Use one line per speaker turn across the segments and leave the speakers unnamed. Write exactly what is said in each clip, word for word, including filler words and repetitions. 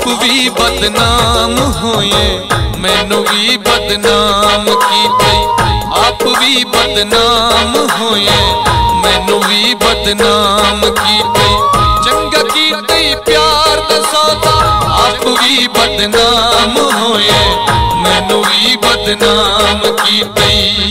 आप भी बदनाम होए मैनू भी बदनाम कीते, आप भी बदनाम होए मैनू भी बदनाम कीते, चंगा कीते प्यार दा सौदा, आप भी बदनाम होए मैनू भी बदनाम कीते।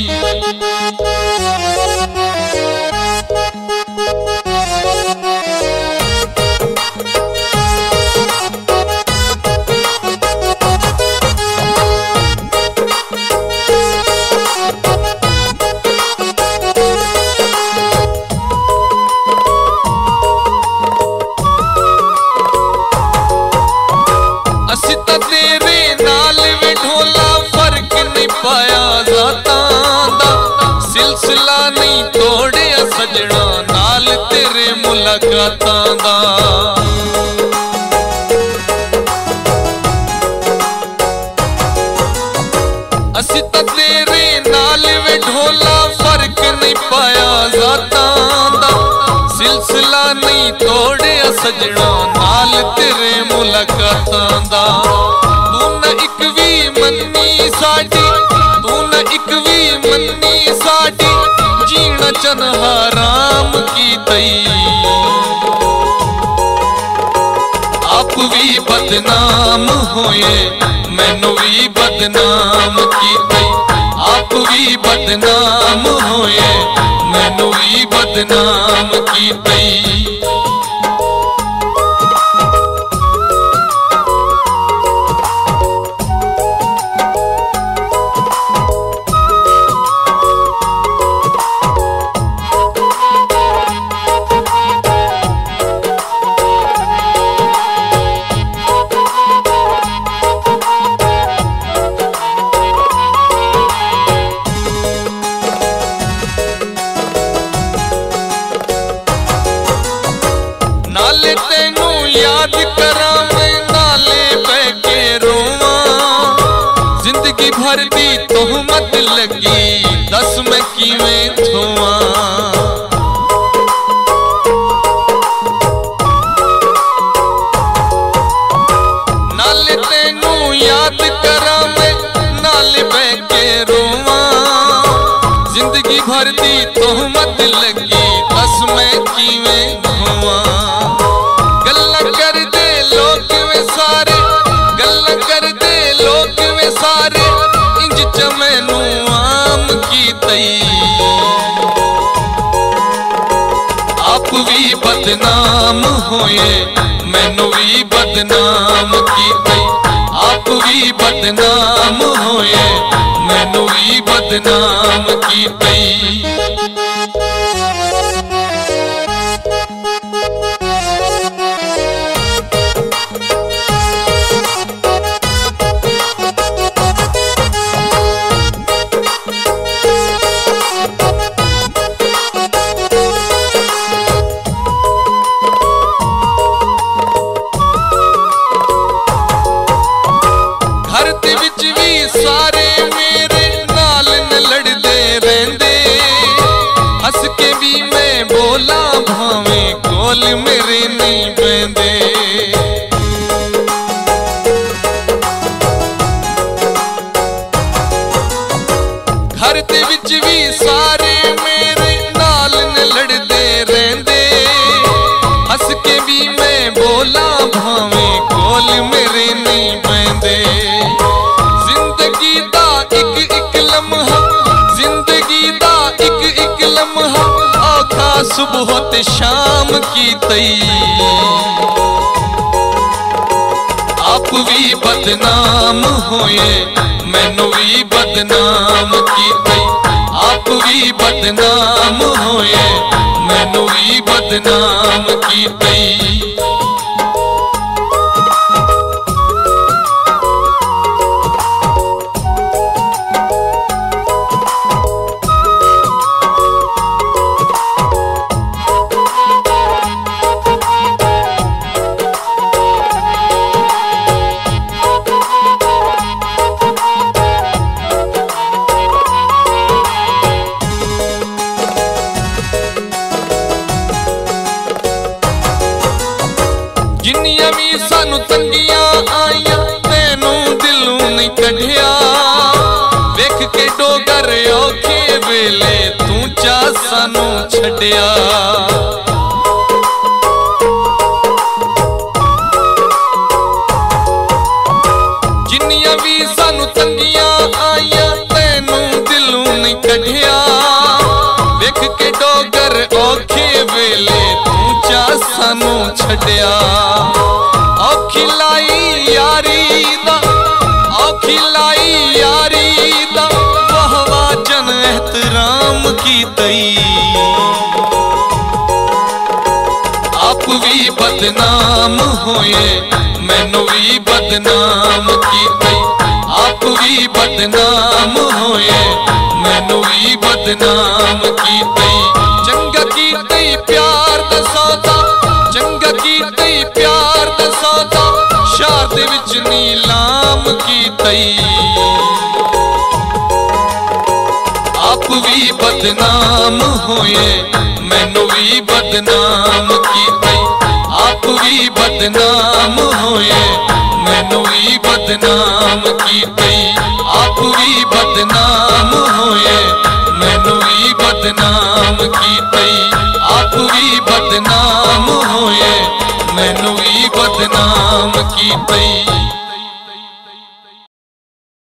असी तो तेरे नाल वे ढोला फर्क नहीं पाया जातां दा, सिलसिला नहीं तोड़िया सजना नाल तेरे मुलाकातां दा। असी तो तेरे नाल वे ढोला फर्क नहीं पाया जातां दा, सिलसिला नहीं तोड़िया सजना नाल तेरे मुलाकातां दा। तू न इक भी मन्नी साडी, तू न इक भी मन्नी साडी, जीना चन हराम कीते, आप भी बदनाम होए मैनू भी बदनाम कीते, आप भी बदनाम होए मैनू भी बदनाम कीते। नाले तेनू याद करा मैं नाले बह के रोवा, जिंदगी भर दी तोहमत लगी दस मैं किवें धोवा। नाले तेनू याद करा मैं नाले बह के रोवा, जिंदगी भर दी तोहमत लगी दस मैं किवें धोवा। गल्लां करदे लोग वे सारे, गल्लां करदे लोग वे सारे, इंज च मैनू आम कीते, आप भी बदनाम होए मैनू भी बदनाम कीते, आप भी बदनाम होए मैनू भी बदनाम कीते। घर दे विच भी सारे मेरे नाल न लड़दे रहंदे, हस के भी मैं बोला भावें कोल मेरे नहीं बहंदे। घर दे विच भी सारे मेरे नाल न लड़दे रहंदे, हस के भी मैं बोला भावें कोल मेरे नहीं बहंदे। जिंदगी दा इक इक लम्हा, जिंदगी दा इक इक लम्हा, औखा सुबह ते शाम कीते, आप भी बदनाम होए मैनू भी बदनाम कीते, आप भी बदनाम होए मैनू भी बदनाम कीते। जिन्नियां भी सानू तंगियां कढ़िया वेख के डोगर औखे वेले तू चा सानू छड़िया। जिन्नियां भी सानू तंगियां आईया तैनू दिलों नहीं कढ़िया वेख के डोगर औखे वेले तू चा सानू छड़िया। औखी लाई यारी दा औखी लाई यारी दा वाहवा जन एहतराम की तई आप भी बदनाम होए मैनू भी बदनाम की तई आप भी बदनाम होए मैनू भी बदनाम की तई। चंगा की तई प्यार दा सौदा चंगा की तई प्यार दा सौदा शार दे विच नीलाम की तई आप भी बदनाम होए मैनू भी बदनाम की तई आप भी बदनाम होए मैनू भी बदनाम की तई आप भी बदनाम होए मैनू भी बदनाम की तई आप भी बदनाम होए मैनू भी बदनाम की तई।